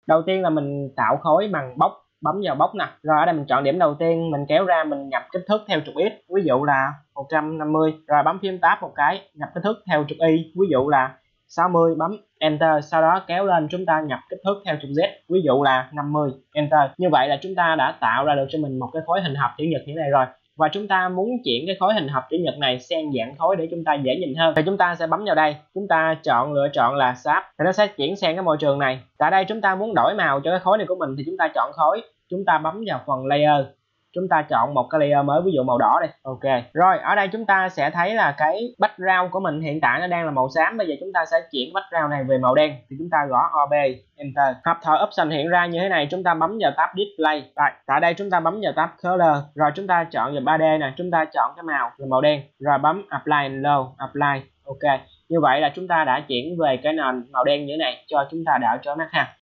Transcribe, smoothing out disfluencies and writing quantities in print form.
Đầu tiên là mình tạo khối bằng box, bấm vào box nè. Rồi ở đây mình chọn điểm đầu tiên, mình kéo ra, mình nhập kích thước theo trục X, ví dụ là 150. Rồi bấm phím Tab một cái, nhập kích thước theo trục Y, ví dụ là 60, bấm Enter. Sau đó kéo lên, chúng ta nhập kích thước theo trục Z, ví dụ là 50, Enter. Như vậy là chúng ta đã tạo ra được cho mình một cái khối hình hộp chữ nhật như thế này rồi. Và chúng ta muốn chuyển cái khối hình hộp chữ nhật này sang dạng khối để chúng ta dễ nhìn hơn, thì chúng ta sẽ bấm vào đây, chúng ta lựa chọn là Sharp, thì nó sẽ chuyển sang cái môi trường này. Tại đây chúng ta muốn đổi màu cho cái khối này của mình thì chúng ta chọn khối, chúng ta bấm vào phần layer, chúng ta chọn một cái layer mới, ví dụ màu đỏ đây. Ok, rồi ở đây chúng ta sẽ thấy là cái background của mình hiện tại nó đang là màu xám. Bây giờ chúng ta sẽ chuyển background này về màu đen, thì chúng ta gõ OB Enter. Hợp thời option hiện ra như thế này, chúng ta bấm vào tab display. Rồi tại đây chúng ta bấm vào tab color, rồi chúng ta chọn vào 3D nè, chúng ta chọn cái màu là màu đen, rồi bấm apply and low, apply. Ok, như vậy là chúng ta đã chuyển về cái nền màu đen như thế này cho chúng ta đỡ chói mắt ha.